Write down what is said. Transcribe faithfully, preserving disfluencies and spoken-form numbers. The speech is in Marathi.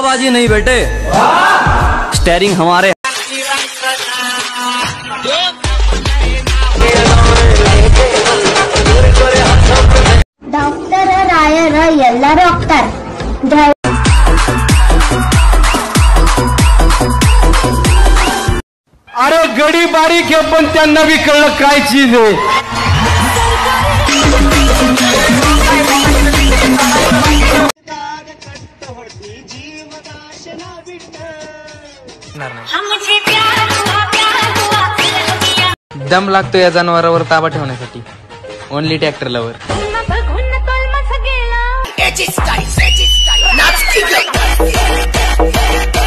जल्दबाजी नहीं बेटे, स्टेयरिंग हमारे। डॉक्टर रायर ಎಲ್ಲರೂ ಹೋಗ್ತಾರೆ। अरे गडी बारीक आहे पण त्यांना बी कळलं काय चीज आहे। दम लागतो या जनावरावर ताबा ठेवण्यासाठी। Only tractor lover.